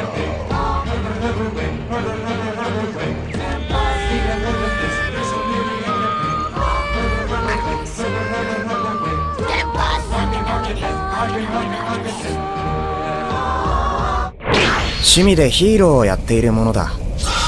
趣味でヒーローをやっているものだ。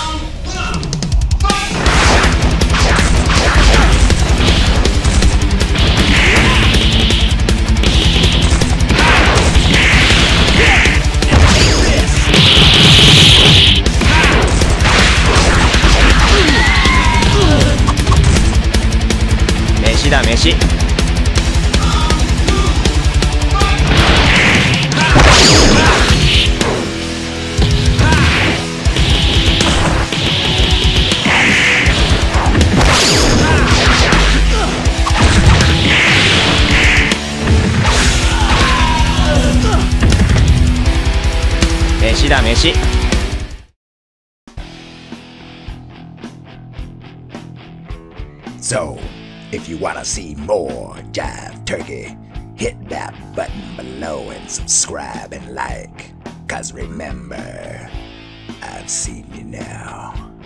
飯だ飯。飯だ飯。 So, if you wanna see more Jive Turkey, hit that button below and subscribe and like. 'Cause remember, I've seen you now.